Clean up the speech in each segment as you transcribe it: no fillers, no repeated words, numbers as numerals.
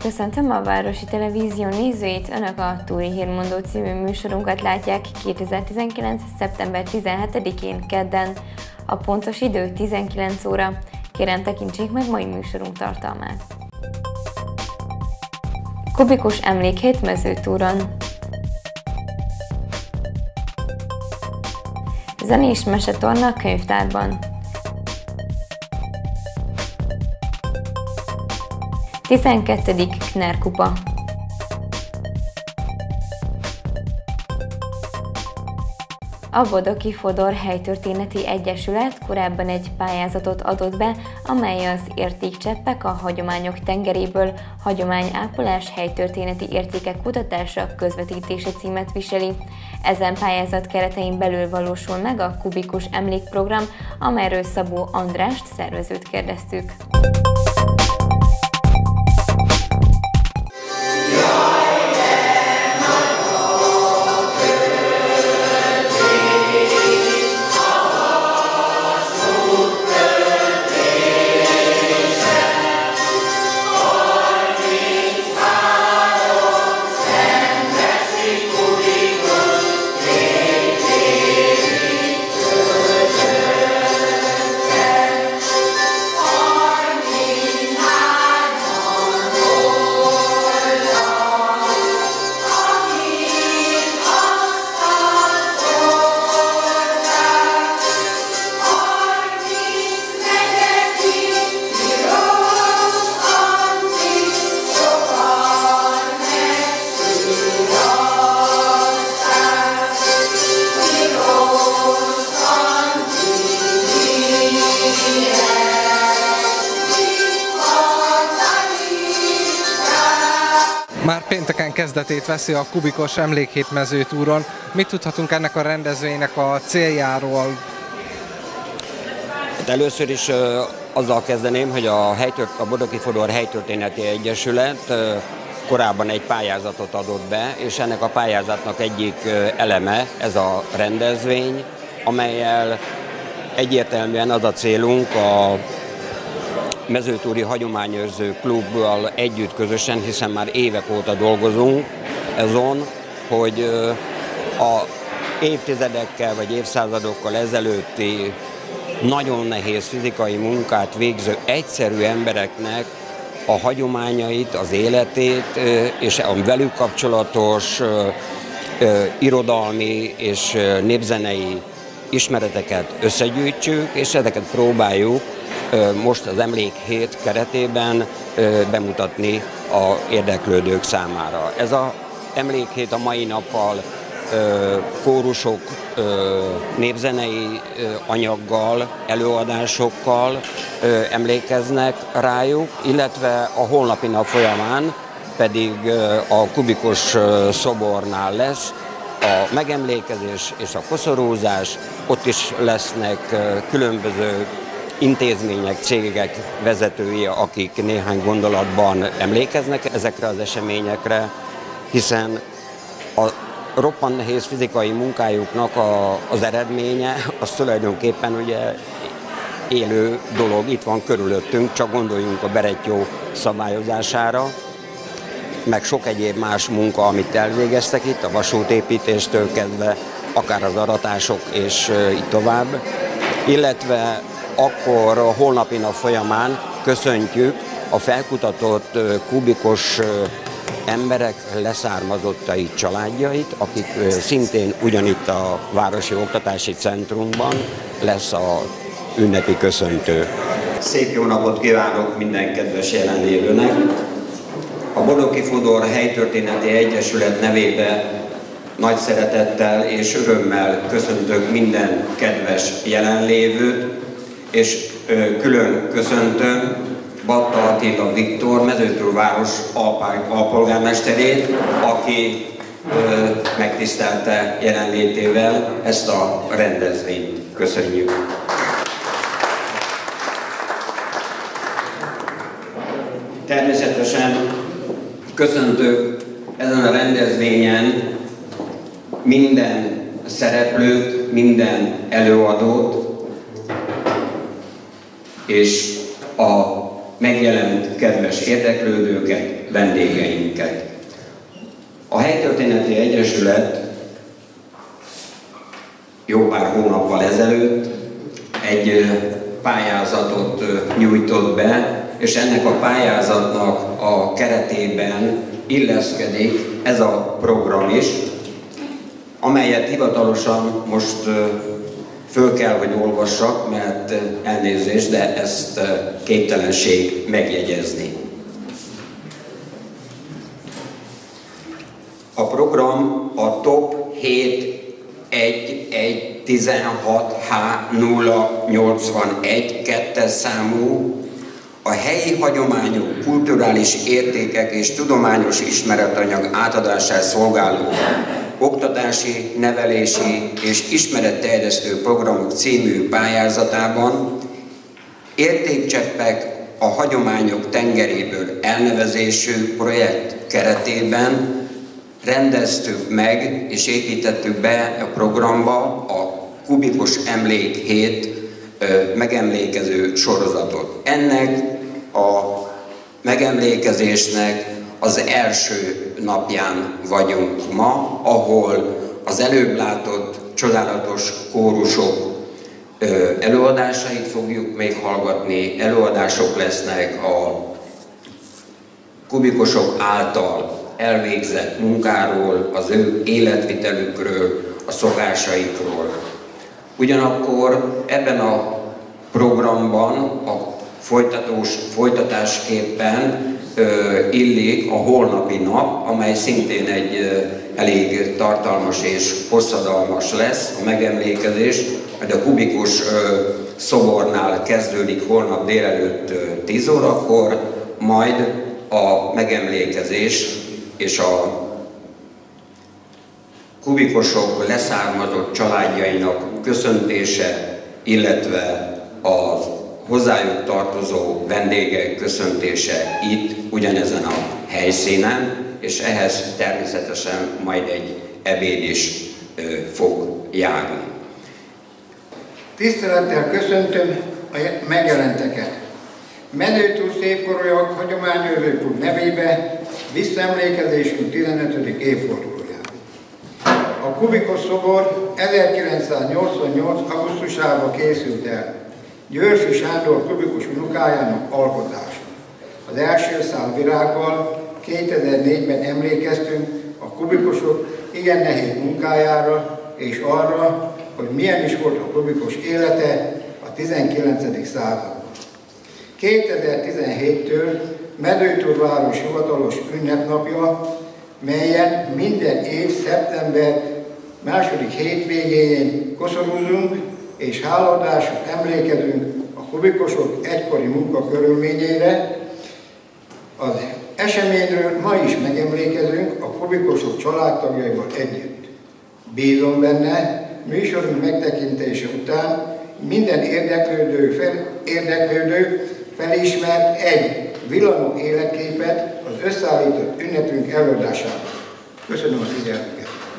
Köszöntöm a Városi Televízió nézőit! Önök a Túri Hírmondó című műsorunkat látják 2019. szeptember 17-én kedden. A pontos idő 19 óra. Kérem, tekintsék meg mai műsorunk tartalmát. Kubikus emlékhét Mezőtúron. Zenés mesetorna könyvtárban. 12. Kner kupa. A Bodoki Fodor Helytörténeti Egyesület korábban egy pályázatot adott be, amely az Értékcseppek a hagyományok tengeréből hagyományápolás helytörténeti értékek kutatása közvetítése címet viseli. Ezen pályázat keretein belül valósul meg a Kubikus emlékprogram, amelyről Szabó Andrást, szervezőt kérdeztük. Már pénteken kezdetét veszi a Kubikus emlékhét Mezőtúron. Mit tudhatunk ennek a rendezvénynek a céljáról? Először is azzal kezdeném, hogy a Bodoki Fodor Helytörténeti Egyesület korábban egy pályázatot adott be, és ennek a pályázatnak egyik eleme ez a rendezvény, amellyel egyértelműen az a célunk a Mezőtúri Hagyományőrző Klubbal együtt közösen, hiszen már évek óta dolgozunk azon, hogy a évtizedekkel vagy évszázadokkal ezelőtti nagyon nehéz fizikai munkát végző egyszerű embereknek a hagyományait, az életét és a velük kapcsolatos irodalmi és népzenei ismereteket összegyűjtsük, és ezeket próbáljuk most az emlékhét keretében bemutatni az érdeklődők számára. Ez az emlékhét a mai nappal kórusok, népzenei anyaggal, előadásokkal emlékeznek rájuk, illetve a holnapi nap folyamán pedig a Kubikus szobornál lesz a megemlékezés és a koszorúzás. Ott is lesznek különböző intézmények, cégek vezetői, akik néhány gondolatban emlékeznek ezekre az eseményekre, hiszen a roppant nehéz fizikai munkájuknak az eredménye, az tulajdonképpen ugye élő dolog, itt van körülöttünk, csak gondoljunk a Berettyó szabályozására, meg sok egyéb más munka, amit elvégeztek itt, a vasútépítéstől kezdve, akár az aratások és így tovább, illetve akkor a holnapi nap folyamán köszöntjük a felkutatott kubikus emberek leszármazottai családjait, akik szintén ugyanitt a Városi Oktatási Centrumban lesz a ünnepi köszöntő. Szép jó napot kívánok minden kedves jelenlévőnek! A Bodoki Fodor Helytörténeti Egyesület nevében nagy szeretettel és örömmel köszöntök minden kedves jelenlévőt, és külön köszöntöm Batta Attila Viktor, Mezőtúr város alpolgármesterét, aki megtisztelte jelenlétével ezt a rendezvényt. Köszönjük! Természetesen köszöntök ezen a rendezvényen minden szereplőt, minden előadót, és a megjelent kedves érdeklődőket, vendégeinket. A Helytörténeti Egyesület jó pár hónappal ezelőtt egy pályázatot nyújtott be, és ennek a pályázatnak a keretében illeszkedik ez a program is, amelyet hivatalosan most föl kell, hogy olvassak, mert elnézést, de ezt képtelenség megjegyezni. A program a TOP 71116H081 2-es számú, a helyi hagyományok, kulturális értékek és tudományos ismeretanyag átadását szolgáló oktatási, nevelési és ismeretterjesztő programok című pályázatában Értékcseppek a hagyományok tengeréből elnevezésű projekt keretében rendeztük meg és építettük be a programba a Kubikus Emlékhét megemlékező sorozatot. Ennek a megemlékezésnek az első napján vagyunk ma, ahol az előbb látott csodálatos kórusok előadásait fogjuk még hallgatni, előadások lesznek a kubikusok által elvégzett munkáról, az ő életvitelükről, a szokásaikról. Ugyanakkor ebben a programban a folytatásképpen illik a holnapi nap, amely szintén egy elég tartalmas és hosszadalmas lesz a megemlékezés, hogy a Kubikus szobornál kezdődik holnap délelőtt 10 órakor, majd a megemlékezés és a kubikusok leszármazott családjainak köszöntése, illetve a hozzájuk tartozó vendégek köszöntése itt, ugyanezen a helyszínen, és ehhez természetesen majd egy ebéd is fog járni. Tisztelettel köszöntöm a megjelenteket. Mezőtúr Szépkorolyok Hagyományőrző Klub nevébe visszaemlékezésünk 15. évfordulóján. A Kubikus szobor 1988. augusztusában készült el. Györfi Sándor kubikus unokájának alkotása. Az első szál virággal 2004-ben emlékeztünk a kubikusok igen nehéz munkájára és arra, hogy milyen is volt a kubikus élete a 19. században. 2017-től Mezőtúr város hivatalos ünnepnapja, melyen minden év szeptember második hétvégéjén koszorúzunk és hálaadásra emlékezünk a kubikusok egykori munkakörülményeire. Az eseményről ma is megemlékezünk a kubikusok családtagjaival együtt. Bízom benne, műsorunk megtekintése után minden érdeklődő felismert egy villanó életképet az összeállított ünnepünk előadásában. Köszönöm a figyelmüket!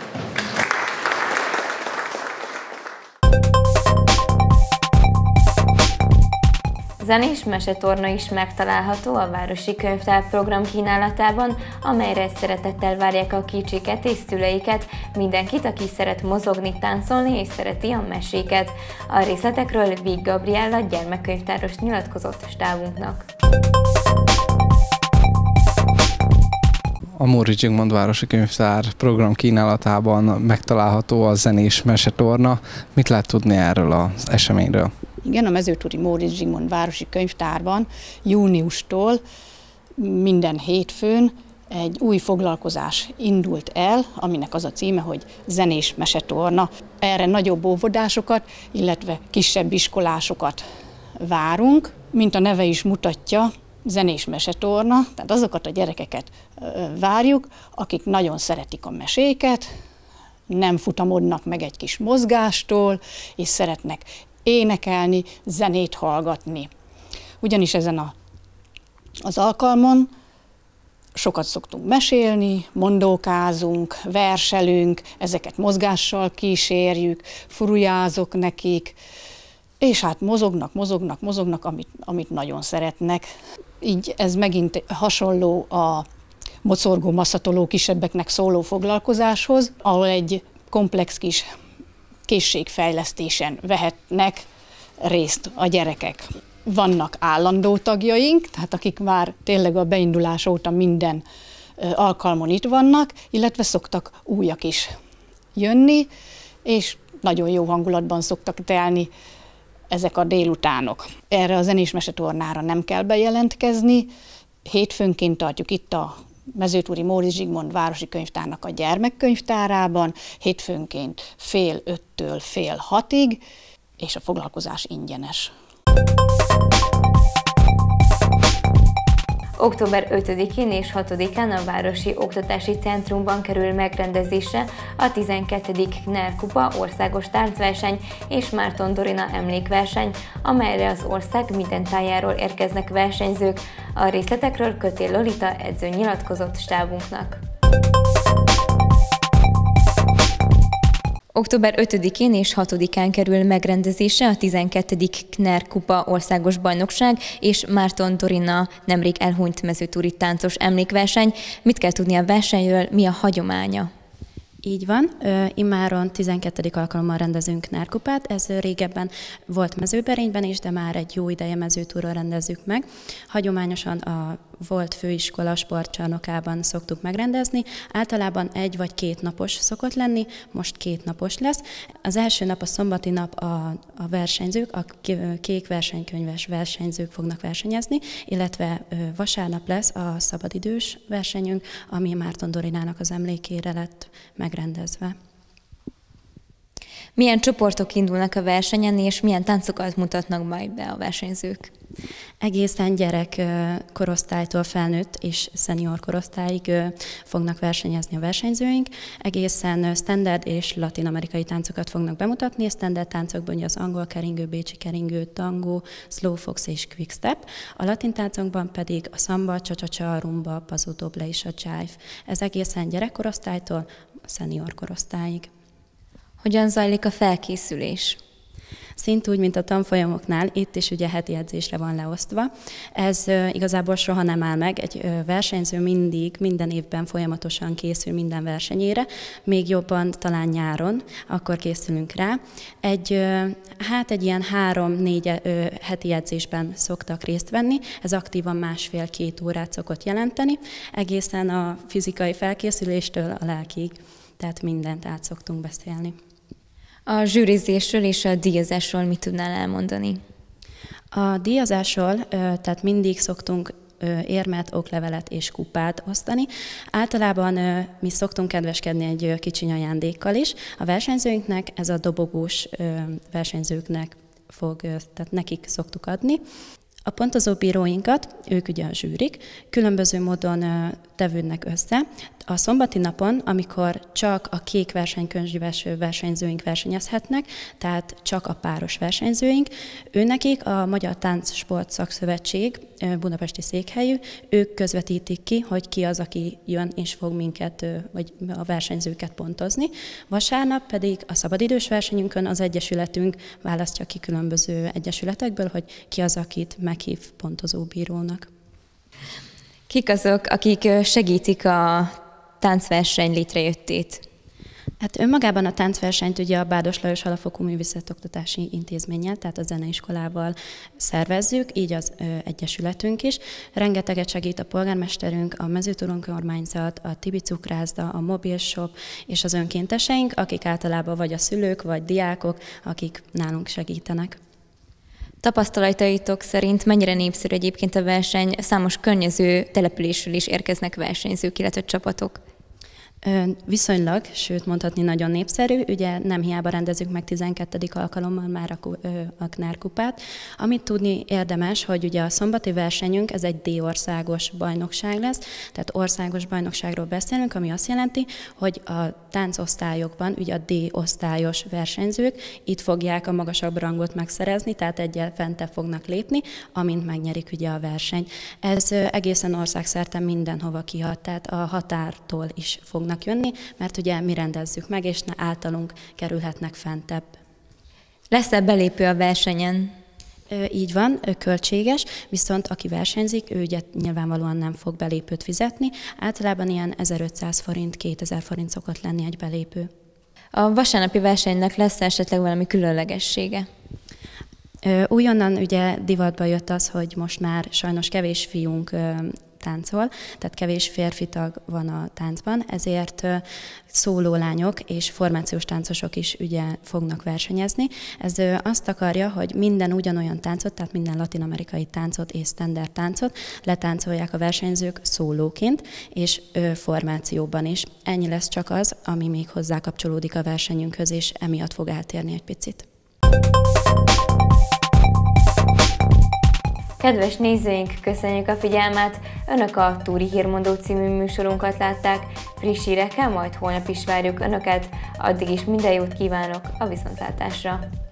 Zenés mesetorna is megtalálható a Városi Könyvtár program kínálatában, amelyre szeretettel várják a kicsiket és szüleiket, mindenkit, aki szeret mozogni, táncolni és szereti a meséket. A részletekről Víg Gabriella gyermekkönyvtáros nyilatkozott stábunknak. A Móricz Zsigmond Városi Könyvtár program kínálatában megtalálható a zenés mesetorna. Mit lehet tudni erről az eseményről? Igen, a Mezőtúri Móricz Zsigmond Városi Könyvtárban júniustól minden hétfőn egy új foglalkozás indult el, aminek az a címe, hogy zenés mesetorna. Erre nagyobb óvodásokat, illetve kisebb iskolásokat várunk, mint a neve is mutatja, zenés mesetorna, tehát azokat a gyerekeket várjuk, akik nagyon szeretik a meséket, nem futamodnak meg egy kis mozgástól, és szeretnek énekelni, zenét hallgatni. Ugyanis ezen az alkalmon sokat szoktunk mesélni, mondókázunk, verselünk, ezeket mozgással kísérjük, furujázok nekik, és hát mozognak, amit nagyon szeretnek. Így ez megint hasonló a mocorgó, masszatoló kisebbeknek szóló foglalkozáshoz, ahol egy komplex kis készségfejlesztésen vehetnek részt a gyerekek. Vannak állandó tagjaink, tehát akik már tényleg a beindulás óta minden alkalmon itt vannak, illetve szoktak újak is jönni, és nagyon jó hangulatban szoktak telni ezek a délutánok. Erre a zenés mesetornára nem kell bejelentkezni. Hétfőnként tartjuk itt a Mezőtúri Móricz Zsigmond városi könyvtárnak a gyermekkönyvtárában, hétfőnként 4:30-től 5:30-ig, és a foglalkozás ingyenes. Október 5-én és 6-án a Városi Oktatási Centrumban kerül megrendezésre a 12. KNER Kupa országos táncverseny és Márton Dorina emlékverseny, amelyre az ország minden tájáról érkeznek versenyzők. A részletekről Kötél Lolita edző nyilatkozott stábunknak. Október 5-én és 6-án kerül megrendezésre a 12. KNER Kupa országos bajnokság és Márton Dorina nemrég elhunyt mezőtúri táncos emlékverseny. Mit kell tudni a versenyről, mi a hagyománya? Így van, immáron 12. alkalommal rendezünk KNER Kupát, ez régebben volt Mezőberényben is, de már egy jó ideje Mezőtúron rendezzük meg. Hagyományosan a volt főiskola sportcsarnokában szoktuk megrendezni, általában 1 vagy 2 napos szokott lenni, most 2 napos lesz. Az első nap, a szombati nap a versenyzők, a kék versenykönyves versenyzők fognak versenyezni, illetve vasárnap lesz a szabadidős versenyünk, ami Márton Dorinának az emlékére lett megrendezve. Milyen csoportok indulnak a versenyen, és milyen táncokat mutatnak majd be a versenyzők? Egészen gyerek korosztálytól felnőtt és szenior korosztályig fognak versenyezni a versenyzőink. Egészen standard és latin-amerikai táncokat fognak bemutatni. A standard táncokban az angol keringő, bécsi keringő, tangó, slow fox és quick step. A latin táncokban pedig a szamba, csa-csa-csa, rumba, paso doble és a jive. Ez egészen gyerekkorosztálytól a szenior korosztályig. Hogyan zajlik a felkészülés? Szint úgy, mint a tanfolyamoknál, itt is ugye heti edzésre van leosztva. Ez igazából soha nem áll meg. Egy versenyző minden évben folyamatosan készül minden versenyére, még jobban talán nyáron, akkor készülünk rá. Egy ilyen 3-4 heti edzésben szoktak részt venni, ez aktívan 1,5-2 órát szokott jelenteni, egészen a fizikai felkészüléstől a lelkig, tehát mindent át szoktunk beszélni. A zsűrizésről és a díjazásról mit tudnál elmondani? A díjazásról, tehát mindig szoktunk érmet, oklevelet és kupát osztani. Általában mi szoktunk kedveskedni egy kicsi ajándékkal is. A versenyzőinknek, ez a dobogós versenyzőknek tehát nekik szoktuk adni. A pontozóbíróinkat, ők ugye a zsűrik, különböző módon tevődnek össze. A szombati napon, amikor csak a kék versenykönyves versenyzőink versenyezhetnek, tehát csak a páros versenyzőink, őnekik a Magyar Táncsport Szakszövetség budapesti székhelyű, ők közvetítik ki, hogy ki az, aki jön és fog minket, vagy a versenyzőket pontozni. Vasárnap pedig a szabadidős versenyünkön az egyesületünk választja ki különböző egyesületekből, hogy ki az, akit meghív pontozóbírónak. Kik azok, akik segítik a táncverseny létrejöttét? Hát önmagában a táncversenyt ugye a Bádos Lajos Alapfokú Művészetoktatási Intézménnyel, tehát a zeneiskolával szervezzük, így az egyesületünk is. Rengeteget segít a polgármesterünk, a Mezőtúri Önkormányzat, a Tibi Cukrászda, a Mobil Shop és az önkénteseink, akik általában vagy a szülők, vagy diákok, akik nálunk segítenek. Tapasztalataitok szerint mennyire népszerű egyébként a verseny? Számos környező településről is érkeznek versenyzők, illetve csapatok. Viszonylag, sőt mondhatni nagyon népszerű, ugye nem hiába rendezzük meg 12. alkalommal már a KNER Kupát. Amit tudni érdemes, hogy ugye a szombati versenyünk, ez egy D-országos bajnokság lesz, tehát országos bajnokságról beszélünk, ami azt jelenti, hogy a táncosztályokban, ugye a D-osztályos versenyzők itt fogják a magasabb rangot megszerezni, tehát egyel fentebb fognak lépni, amint megnyerik ugye a versenyt. Ez egészen országszerte mindenhova kihat, tehát a határtól is fognak jönni, mert ugye mi rendezzük meg, és általunk kerülhetnek fentebb. Lesz-e belépő a versenyen? Így van, költséges, viszont aki versenyzik, ő ugye nyilvánvalóan nem fog belépőt fizetni. Általában ilyen 1500 forint, 2000 forint szokott lenni egy belépő. A vasárnapi versenynek lesz esetleg valami különlegessége? Újonnan ugye divatba jött az, hogy most már sajnos kevés fiunk táncol, tehát kevés férfi tag van a táncban, ezért szólólányok és formációs táncosok is ugye fognak versenyezni. Ez azt akarja, hogy minden ugyanolyan táncot, tehát minden latin-amerikai táncot és standard táncot letáncolják a versenyzők szólóként és formációban is. Ennyi lesz csak az, ami még hozzá kapcsolódik a versenyünkhöz, és emiatt fog eltérni egy picit. Kedves nézőink, köszönjük a figyelmet! Önök a Túri Hírmondó című műsorunkat látták. Friss hírekkel majd holnap is várjuk Önöket. Addig is minden jót kívánok a viszontlátásra!